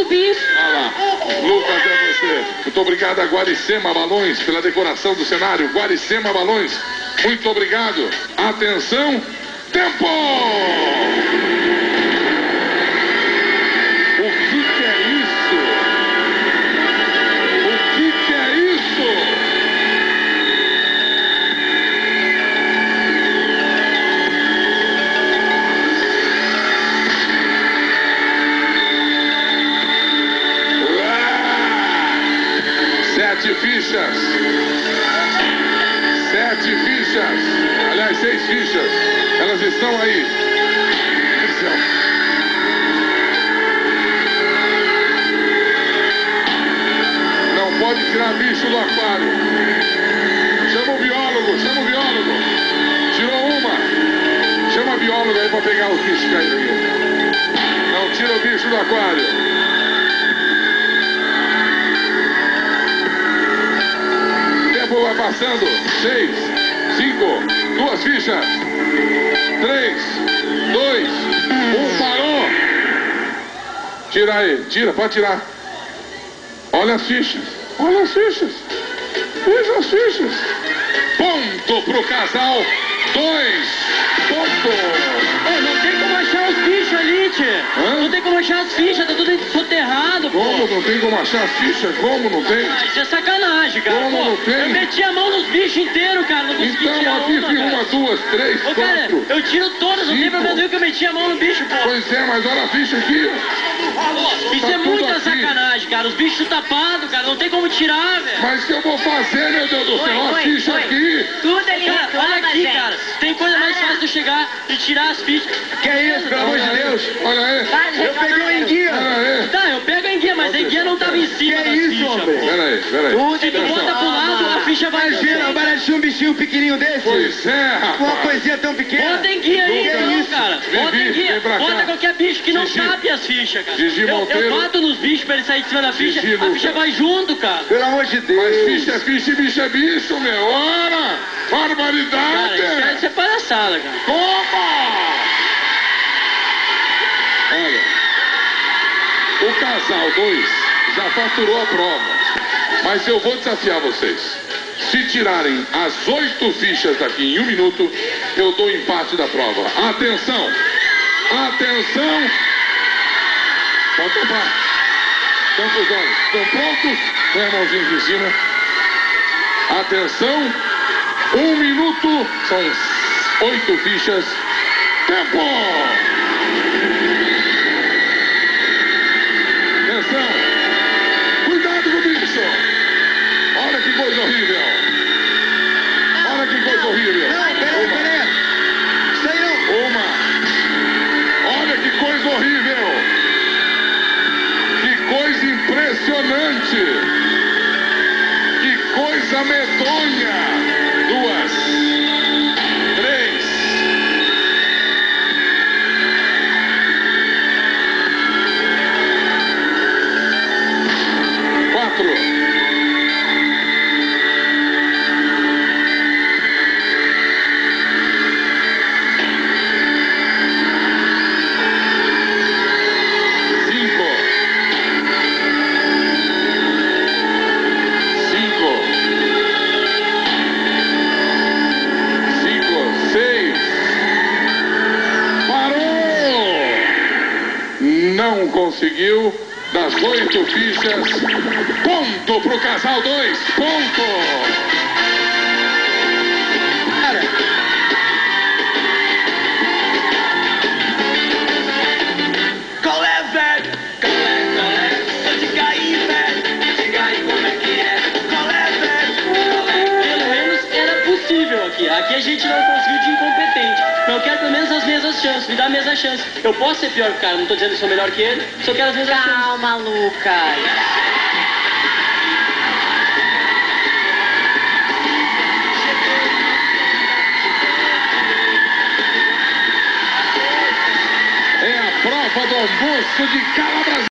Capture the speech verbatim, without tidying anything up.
bicho. Olha lá. Lucas, é você. Muito obrigado a Guaricema Balões pela decoração do cenário. Guaricema Balões, muito obrigado. Atenção, tempo! O que que é isso? O que que é isso? Sete fichas. Sete fichas. Aliás, seis fichas. Elas estão aí. Não pode tirar bicho do aquário. Chama o biólogo, chama o biólogo. Tirou uma. Chama a bióloga aí pra pegar os bichos caídos aqui. Não tira o bicho do aquário. Vai passando. Seis, cinco, duas fichas. Três, dois, um, parou. Tira aí, tira, pode tirar. Olha as fichas, olha as fichas. Veja as fichas. Ponto pro casal. Dois, ponto. Ô, não tem como achar os bichos ali, tchê. Hã? Não tem como achar as fichas, tá tudo soterrado, pô. Como não tem como achar as fichas? Como não tem? Ah, isso é sacanagem, cara. Como Pô, não tem? eu meti a mão nos bichos inteiros, cara. Não consegui Então tirar aqui uma, tem cara. uma, duas, três, Ô, cara, quatro. eu tiro todas, não tem cinco. problema nenhum que eu meti a mão no bicho, pô. Pois é, mas olha a ficha aqui. Isso tá é tudo muita aqui. sacanagem, cara. Os bichos tapados, cara. Não tem como tirar, velho. Mas o que eu vou fazer, meu Deus do céu? Olha a ficha aqui. Tudo ele Cara, reclama, olha aqui, gente. cara. Tem coisa mais fácil de chegar e tirar as fichas. Que é isso, pelo amor de Deus? Olha aí. Para de Eu peguei reclamar uma aí. enguia. Olha aí. Tá, eu pego a enguia, mas a enguia não tava em cima Que das isso, fichas, homem? pô. Pera aí, pera aí. Tudo Se tu bota pro lado, a ficha vai... Imagina, baratinho um bichinho pequenininho desse. Pois é, Uma rapaz. coisinha tão pequena. Bota enguia aí, Que então, isso? cara. Bota Vivi, enguia. vem pra cá. Bota qualquer bicho que não Gigi. tape as fichas, cara. Gigi eu, Monteiro. eu bato nos bichos pra ele sair de cima da ficha, Gigi a Lucas. ficha vai junto, cara. Pelo amor de Deus. Mas ficha é ficha e bicho é bicho, meu. Ora, Cara, barbaridade. isso é, isso é palhaçada, cara. Toma! Olha, o casal dois já faturou a prova. Mas eu vou desafiar vocês. Se tirarem as oito fichas daqui em um minuto, eu dou empate da prova. Atenção! Atenção! Pode tampar. Tampa os olhos. Estão prontos? Põe a mãozinha aqui em cima. Atenção! Um minuto. São oito fichas. Tempo! Atenção! Cuidado com o bicho! Olha que coisa horrível! Olha que coisa horrível! Não, peraí, Uma. peraí. Isso aí não. Uma! Olha que coisa horrível! Que coisa impressionante! Que coisa medonha! Duas! Três! Quatro! Não conseguiu. Das oito fichas, ponto pro casal dois, ponto. Cara. Qual é, velho? Qual é, qual é? Eu diga aí, velho. Diga aí como é que é. Qual é, velho? Qual é? Pelo menos era possível aqui. Aqui a gente não conseguiu de incompetente. Mas eu quero pelo menos as mesmas chances. Me dá a mesma chance. Eu posso ser pior que o cara, não tô dizendo que sou melhor que ele. Só quero as mesmas chances. Calma, Lucas. É a prova do almoço de Calabras.